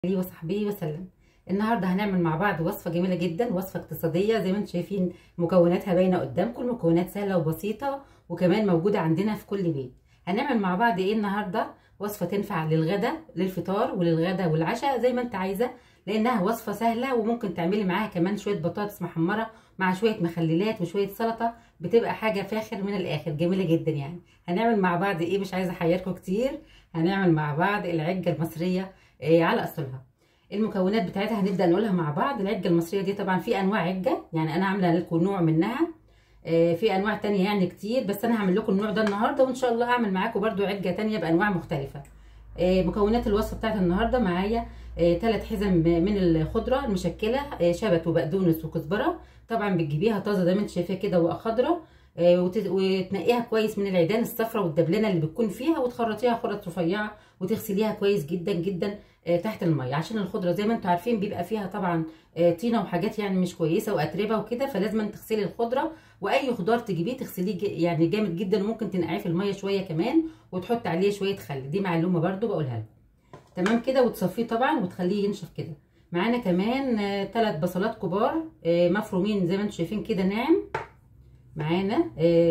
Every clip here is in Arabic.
عليه وصحبه وسلم. النهارده هنعمل مع بعض وصفه جميله جدا، وصفه اقتصاديه زي ما انتم شايفين، مكوناتها باينه قدامكم. المكونات سهله وبسيطه وكمان موجوده عندنا في كل بيت. هنعمل مع بعض ايه النهارده؟ وصفه تنفع للغدا، للفطار وللغدا والعشاء زي ما انت عايزه، لانها وصفه سهله وممكن تعملي معاها كمان شويه بطاطس محمره مع شويه مخللات وشويه سلطه، بتبقى حاجه فاخر من الاخر، جميله جدا يعني. هنعمل مع بعض ايه؟ مش عايزه احيركم كتير. هنعمل مع بعض العجه المصريه على اصلها. المكونات بتاعتها هنبدا نقولها مع بعض. العجه المصريه دي طبعا في انواع عجه، يعني انا عامله لكم نوع منها، في انواع تانية يعني كتير، بس انا هعمل لكم النوع ده النهارده، وان شاء الله اعمل معاكم برده عجه تانية بانواع مختلفه. مكونات الوصفه بتاعت النهارده معايا 3 حزم من الخضره المشكله، شبت وبقدونس وكزبره. طبعا بتجيبيها طازه زي ما انت شايفاها كده وخضره، وتنقيها كويس من العيدان الصفراء والدبلانه اللي بتكون فيها، وتخرطيها خرط رفيعه وتغسليها كويس جدا جدا تحت الميه، عشان الخضره زي ما انتم عارفين بيبقى فيها طبعا طينه وحاجات يعني مش كويسه واتربه وكده، فلازم تغسلي الخضره. واي خضار تجيبيه تغسليه يعني جامد جدا، وممكن تنقعيه في الميه شويه كمان وتحط عليه شويه خل. دي معلومه برده بقولها لكم. تمام كده، وتصفيه طبعا وتخليه ينشف كده. معانا كمان 3 بصلات كبار مفرومين زي ما انتم شايفين كده ناعم. معانا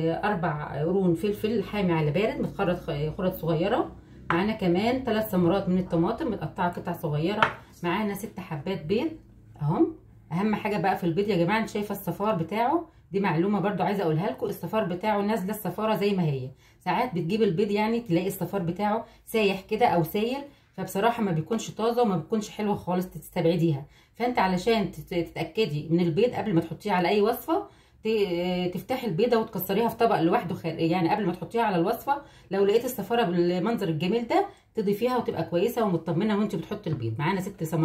4 قرون فلفل حامي على بارد متخرط خرط صغيره. معانا كمان 3 ثمرات من الطماطم متقطعه قطع صغيره. معانا 6 حبات بيض اهم. اهم حاجه بقى في البيض يا جماعه، انت شايفه الصفار بتاعه، دي معلومه برده عايزه اقولها لكم. الصفار بتاعه نازله الصفاره زي ما هي. ساعات بتجيب البيض يعني تلاقي الصفار بتاعه سايح كده او سايل، فبصراحه ما بيكونش طازه وما بيكونش حلوه خالص، تستبعديها. فانت علشان تتاكدي من البيض قبل ما تحطيه على اي وصفه، تفتحي البيضه وتكسريها في طبق لوحده يعني قبل ما تحطيها على الوصفه. لو لقيت الصفاره بالمنظر الجميل ده تضيفيها وتبقى كويسه ومطمنه وانت بتحطي البيض. معانا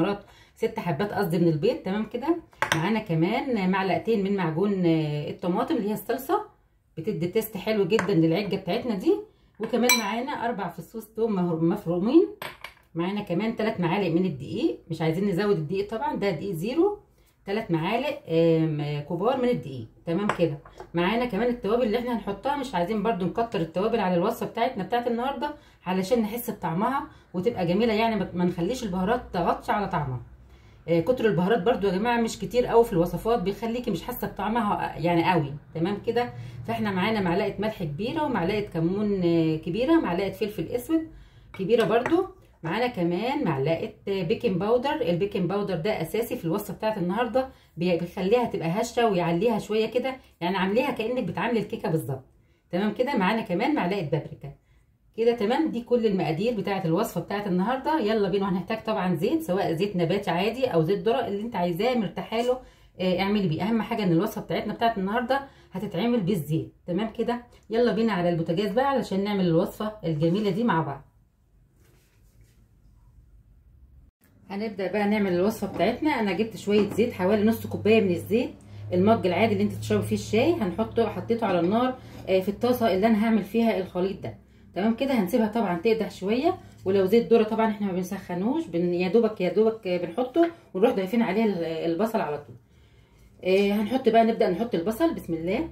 6 حبات قصدي من البيض. تمام كده. معانا كمان معلقتين من معجون الطماطم اللي هي الصلصه، بتدي تيست حلو جدا للعجه بتاعتنا دي. وكمان معانا 4 فصوص ثوم مفرومين. معانا كمان 3 معالق من الدقيق، مش عايزين نزود الدقيق طبعا، ده دقيق زيرو. 3 معالق كبار من الدقيق. تمام كده. معانا كمان التوابل اللي احنا هنحطها، مش عايزين برده نكتر التوابل على الوصفه بتاعتنا بتاعت النهارده علشان نحس بطعمها وتبقى جميله، يعني ما نخليش البهارات تغطي على طعمها. كتر البهارات برده يا جماعه مش كتير قوي في الوصفات، بيخليكي مش حاسه بطعمها يعني قوي. تمام كده. فاحنا معانا معلقه ملح كبيره ومعلقه كمون كبيره، معلقه فلفل اسود كبيره برده. معانا كمان معلقه بيكنج باودر. البيكنج باودر ده اساسي في الوصفه بتاعت النهارده، بيخليها تبقى هشه ويعليها شويه كده، يعني عامليها كانك بتعملي الكيكه بالظبط. تمام كده. معانا كمان معلقه بابريكا كده. تمام. دي كل المقادير بتاعت الوصفه بتاعت النهارده. يلا بينا. وهنحتاج طبعا زيت، سواء زيت نباتي عادي او زيت ذره اللي انت عايزاه مرتاحه له اعملي بيه. اهم حاجه ان الوصفه بتاعتنا بتاعت النهارده هتتعمل بالزيت. تمام كده. يلا بينا على البوتاجاز بقى علشان نعمل الوصفه الجميله دي مع بعض. هنبدا بقى نعمل الوصفه بتاعتنا. انا جبت شويه زيت، حوالي نص كوبايه من الزيت، المج العادي اللي انت تشربي فيه الشاي. حطيته على النار في الطاسه اللي انا هعمل فيها الخليط ده. تمام كده. هنسيبها طبعا تقدح شويه، ولو زيت ذره طبعا احنا ما بنسخنوش، يا دوبك بنحطه ونروح ضايفين عليه البصل على طول. هنحط بقى، نبدا نحط البصل. بسم الله.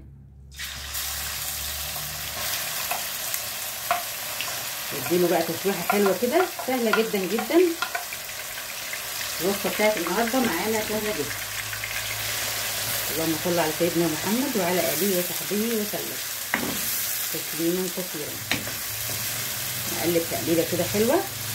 نديله بقى تشويحه حلوه كده، سهله جدا جدا. الوصفه بتاعت النهارده معانا سهله جدا. اللهم صل على سيدنا محمد وعلى اله وصحبه وسلم تسليما كثيرا. نقلب تقليبه كده حلوه.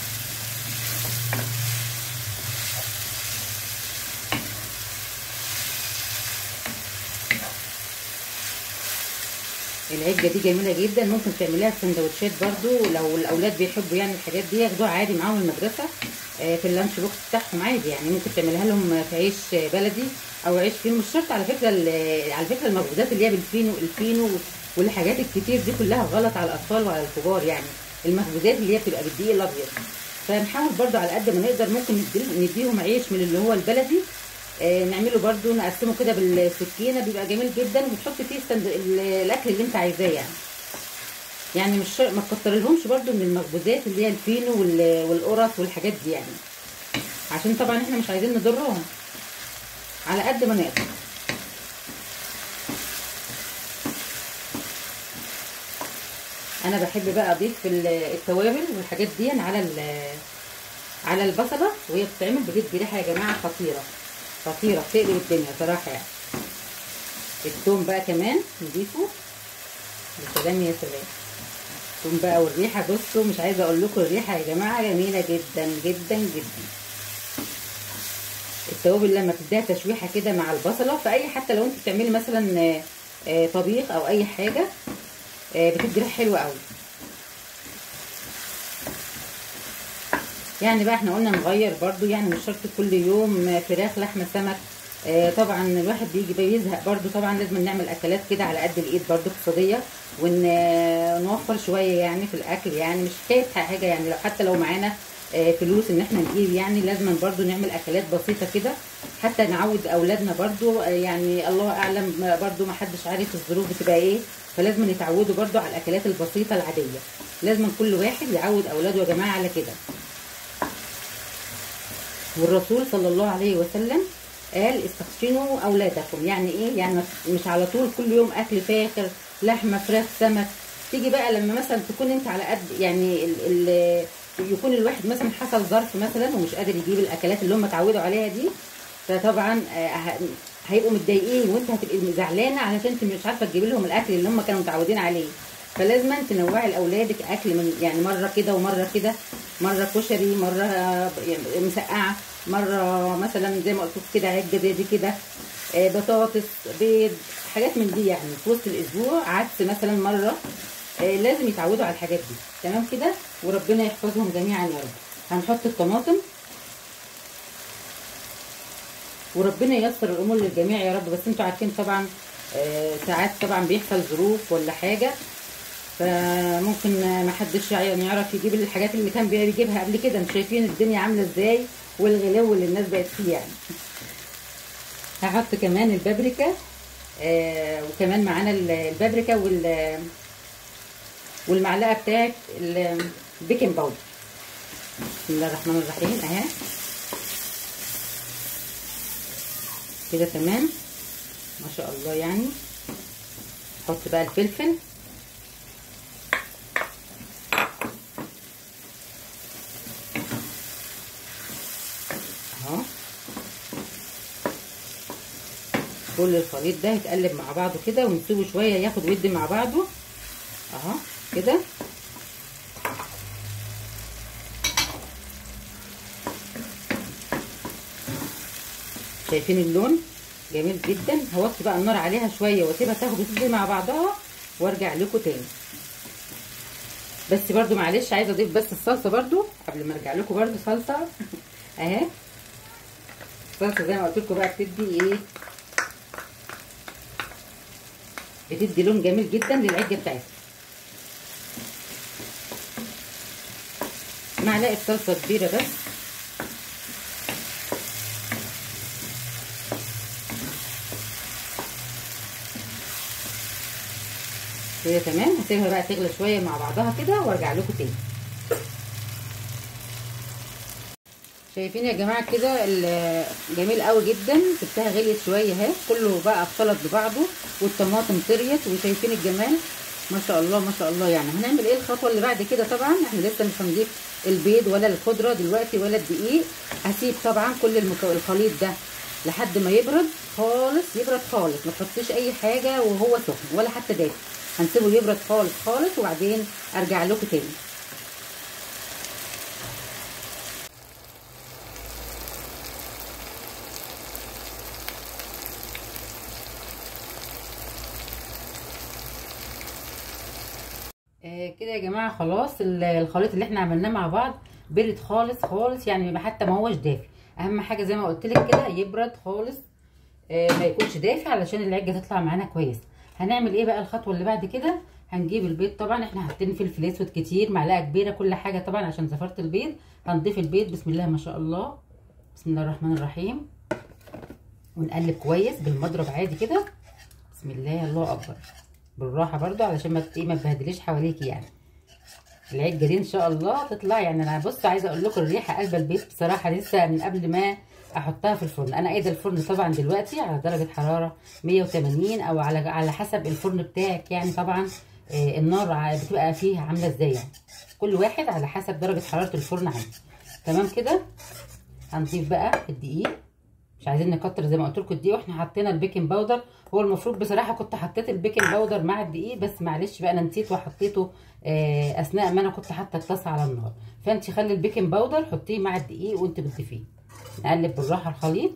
العجه دي جميله جدا، ممكن تعمليها في سندوتشات برده لو الاولاد بيحبوا يعني الحاجات دي، ياخدوها عادي معاهم المدرسه في اللانش بوكس بتاعهم عادي، يعني ممكن تعمليها لهم في عيش بلدي او عيش فينو. مش شرط على فكره المخبوزات اللي هي الفينو والحاجات الكتير دي كلها غلط على الاطفال وعلى الكبار، يعني المخبوزات اللي هي بتبقى بالدقيق الابيض. فنحاول برده على قد ما نقدر، ممكن نديهم عيش من اللي هو البلدي، نعمله برده نقسمه كده بالسكينه، بيبقى جميل جدا، وتحطي فيه الاكل اللي انت عايزاه يعني مش ما تكترلهمش برده من المخبوزات اللي هي الفينو والقرص والحاجات دي، يعني عشان طبعا احنا مش عايزين نضرهم، على قد ما نقدر. انا بحب بقى اضيف التوابل والحاجات دي على البصله وهي بتتعمل بتدي ريحه يا جماعه خطيره خطيره، بتقلب الدنيا صراحه يعني. الثوم بقى كمان نضيفه. يا سلام يا سلام. الثوم بقى والريحه، بصوا مش عايزه اقول لكم الريحه يا جماعه جميله جدا جدا جدا. التوابل لما بتديها تشويحه كده مع البصله، فاي حتى لو انت بتعملي مثلا طبيخ او اي حاجه بتدي ريحه حلوه قوي. يعني بقى احنا قلنا نغير برضو، يعني مش شرط كل يوم فراخ لحمه سمك. طبعا الواحد بيجي بيزهق برضو، طبعا لازم نعمل اكلات كده على قد الايد برضو اقتصاديه، ونوفر شويه يعني في الاكل. يعني مش حكايه حاجه يعني، لو حتى لو معانا فلوس ان احنا نجيب، يعني لازم برضو نعمل اكلات بسيطه كده حتى نعود اولادنا برضو. يعني الله اعلم برضو، ما حدش عارف الظروف بتبقى ايه، فلازم يتعودوا برضو على الاكلات البسيطه العاديه. لازم كل واحد يعود اولاده يا جماعه على كده. والرسول صلى الله عليه وسلم قال استخشنوا اولادكم. يعني ايه؟ يعني مش على طول كل يوم اكل فاخر لحمه فراخ سمك. تيجي بقى لما مثلا تكون انت على قد يعني يكون الواحد مثلا حصل ظرف مثلا ومش قادر يجيب الاكلات اللي هم اتعودوا عليها دي، فطبعا هيبقوا متضايقين، وانت هتبقي زعلانه علشان انت مش عارفه تجيبي لهم الاكل اللي هم كانوا متعودين عليه. فلازم تنوعي لاولادك اكل، من يعني مره كده ومره كده، مره كشري، مره مسقعه، مره مثلا زي ما قلت كده عجه زي دي كده، بطاطس، بيض، حاجات من دي يعني في وسط الاسبوع. عدس مثلا مره. لازم يتعودوا على الحاجات دي. تمام كده، وربنا يحفظهم جميعا يا رب. هنحط الطماطم، وربنا ييسر الامور للجميع يا رب. بس انتوا عارفين طبعا ساعات طبعا بيحصل ظروف ولا حاجه، فممكن ما حدش يعرف يجيب الحاجات اللي كان بيجيبها قبل كده. انتوا شايفين الدنيا عامله ازاي والغلو اللي الناس بقت فيه يعني. هحط كمان البابريكا، وكمان معانا البابريكا والمعلقه بتاعت البيكنج باودر. بسم الله الرحمن الرحيم. اهي كده تمام ما شاء الله. يعني نحط بقى الفلفل، اهو. كل الخليط ده يتقلب مع بعضه كده، ونسيبه شويه ياخد ودي مع بعضه اهو كده. شايفين اللون جميل جدا. هوطي بقى النار عليها شويه واسيبها تاخد وتدي مع بعضها وارجع لكم تاني. بس برضو معلش عايزه اضيف بس الصلصه برضو قبل ما ارجع لكم. برضو صلصه اهي. الصلصه زي ما قلت لكم بقى بتدي ايه؟ بتدي لون جميل جدا للعجه بتاعتها. معلقه صلصه كبيره بس. كده تمام. هسيبها بقى تغلى شويه مع بعضها كده وارجع لكم تاني. شايفين يا جماعه كده جميل قوي جدا. سبتها غليت شويه اهي، كله بقى اختلط ببعضه والطماطم طريت. وشايفين الجمال ما شاء الله ما شاء الله. يعني هنعمل ايه الخطوه اللي بعد كده؟ طبعا احنا لسه مش هنضيف البيض ولا الخضره دلوقتي ولا الدقيق. هسيب طبعا كل الخليط ده لحد ما يبرد خالص. يبرد خالص، ما تحطيش اي حاجه وهو سخن ولا حتى دافي. هنسيبه يبرد خالص خالص وبعدين ارجع لكم تاني. كده يا جماعه خلاص الخليط اللي احنا عملناه مع بعض برد خالص خالص. يعني حتى ما هوش دافي. اهم حاجه زي ما قلت لك كده يبرد خالص، ما يكونش دافي علشان العجه تطلع معانا كويس. هنعمل ايه بقى الخطوه اللي بعد كده؟ هنجيب البيض. طبعا احنا حاطين فلفل اسود كتير، معلقه كبيره كل حاجه طبعا عشان زفاره البيض. هنضيف البيض بسم الله ما شاء الله. بسم الله الرحمن الرحيم. ونقلب كويس بالمضرب عادي كده. بسم الله الله اكبر. بالراحه برضو علشان ما تبهدليش حواليكي. يعني العجه دي ان شاء الله تطلع. يعني انا بص عايزه اقول لكم الريحه قلب البيت بصراحه لسه من قبل ما احطها في الفرن. انا قايده الفرن طبعا دلوقتي على درجه حراره 180 او على حسب الفرن بتاعك. يعني طبعا النار بتبقى فيها عامله ازاي، يعني كل واحد على حسب درجه حراره الفرن عنده. تمام كده. هنضيف بقى الدقيق، مش عايزين نكتر زي ما قلت لكم الدقيق، واحنا حطينا البيكنج باودر. هو المفروض بصراحه كنت حطيت البيكنج باودر مع الدقيق، بس معلش بقى انا نسيت وحطيته اثناء ما انا كنت حاطه الطاسه على النار. فانت خلي البيكنج باودر حطيه مع الدقيق وانت بتضيفيه. نقلب بالراحه الخليط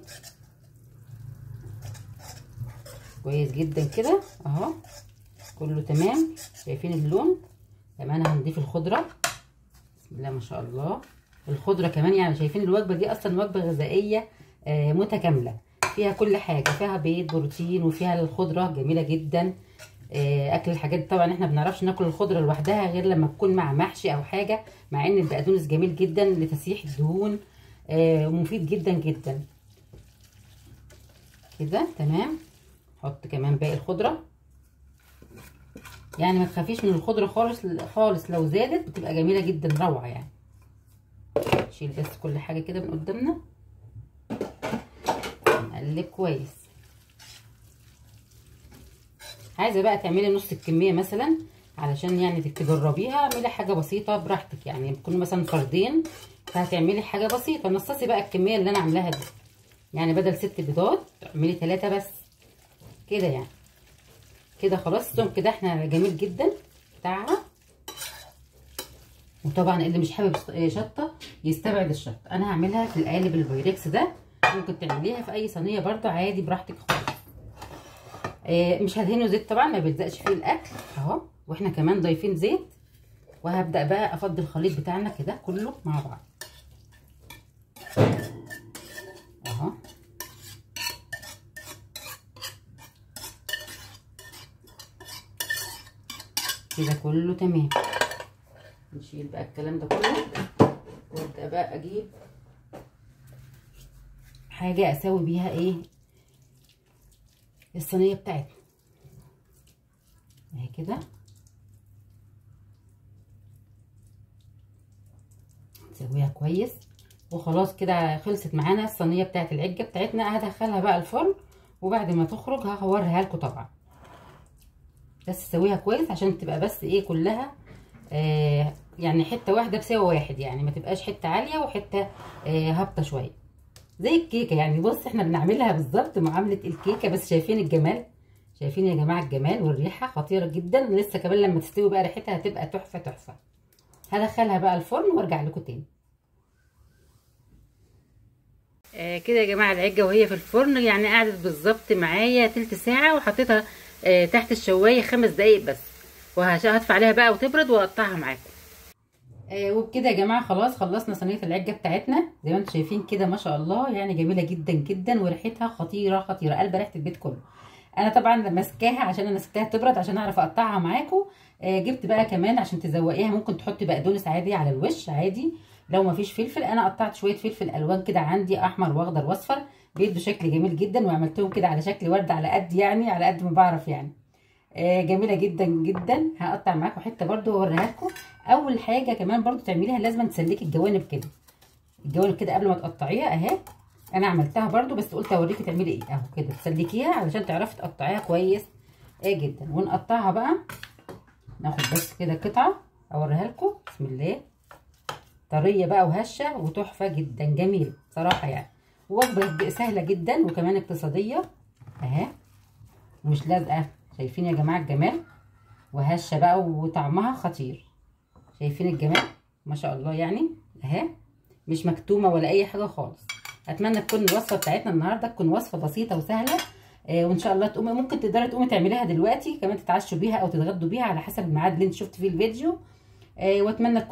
كويس جدا كده اهو، كله تمام. شايفين اللون؟ كمان هنضيف الخضره، بسم الله ما شاء الله. الخضره كمان يعني شايفين الوجبه دي اصلا وجبه غذائيه متكامله، فيها كل حاجه، فيها بيض بروتين وفيها الخضره جميله جدا. اكل الحاجات طبعا احنا بنعرفش ناكل الخضره لوحدها غير لما تكون مع محشي او حاجه، مع ان البقدونس جميل جدا لتسييح الدهون ومفيد جدا جدا كده. تمام. حط كمان باقي الخضره، يعني ما تخافيش من الخضره خالص خالص، لو زادت بتبقى جميله جدا روعه يعني. نشيل بس كل حاجه كده من قدامنا، نقلب كويس. عايزه بقى تعملي نص الكميه مثلا علشان يعني تجربيها، اعملي حاجه بسيطه براحتك، يعني تكون مثلا فردين فهتعملي حاجه بسيطه. نصصي بقى الكميه اللي انا عاملاها دي، يعني بدل 6 بيضات اعملي 3 بس كده يعني. كده خلاص السمك كده احنا جميل جدا بتاعها. وطبعا اللي مش حابب شطه يستبعد الشطه. انا هعملها في القالب البايركس ده، ممكن تعمليها في اي صينيه برده عادي براحتك خالص. مش هدهنه زيت طبعا، ما بيلزقش فيه الاكل اهو، واحنا كمان ضايفين زيت. وهبدا بقى افضي الخليط بتاعنا كده كله مع بعض اهو. كده كله تمام. نشيل بقى الكلام ده كله وابدا بقى اجيب حاجه اسوي بيها ايه الصينيه بتاعتنا اهي كده. نسويها كويس وخلاص كده خلصت معانا الصينيه بتاعت العجه بتاعتنا. هدخلها بقى الفرن وبعد ما تخرج هوريها لكم طبعا، بس سويها كويس عشان تبقى بس ايه كلها يعني حته واحده بسوا واحد، يعني ما تبقاش حته عاليه وحته هابطه شويه زي الكيكه. يعني بص احنا بنعملها بالظبط معامله الكيكه، بس شايفين الجمال؟ شايفين يا جماعه الجمال؟ والريحه خطيره جدا، لسه كمان لما تستوي بقى ريحتها هتبقى تحفه تحفه. هدخلها بقى الفرن وارجع لكم تاني. كده يا جماعه العجه وهي في الفرن يعني قعدت بالظبط معايا تلت ساعه، وحطيتها تحت الشوايه 5 دقايق بس، وهدفع عليها بقى وتبرد واقطعها معاكم. وبكده يا جماعه خلاص خلصنا صينيه العجه بتاعتنا زي ما انتم شايفين كده ما شاء الله، يعني جميله جدا جدا وريحتها خطيره خطيره قلب ريحه البيت كله. انا طبعا ماسكاها عشان انا سبتها تبرد عشان اعرف اقطعها معاكم. جبت بقى كمان عشان تزوقيها ممكن تحطي بقدونس عادي على الوش عادي، لو ما فيش فلفل. انا قطعت شويه فلفل الوان كده عندي احمر واخضر واصفر بيدوا شكل جميل جدا، وعملتهم كده على شكل ورد على قد يعني على قد ما بعرف يعني. جميله جدا جدا. هقطع معاكم حته برده واوريها لكم. اول حاجه كمان برده تعمليها لازم تسلكي الجوانب كده، الجوانب كده قبل ما تقطعيها اهي. انا عملتها برده بس قلت اوريكي تعملي ايه اهو كده، تسلكيها علشان تعرفي تقطعيها كويس جدا. ونقطعها بقى، ناخد بس كده قطعه اوريها لكم. بسم الله، طريه بقى وهشه وتحفه جدا جميله صراحه يعني، ووجبه سهله جدا وكمان اقتصاديه اهي ومش لازقه. شايفين يا جماعه الجمال؟ وهشه بقى وطعمها خطير. شايفين الجمال ما شاء الله يعني اهي، مش مكتومه ولا اي حاجه خالص. اتمنى تكون الوصفه بتاعتنا النهارده تكون وصفه بسيطه وسهله، وان شاء الله تقومي ممكن تقدري تقومي تعمليها دلوقتي كمان تتعشوا بيها او تتغدوا بيها على حسب الميعاد اللي انت شفت فيه الفيديو. واتمنى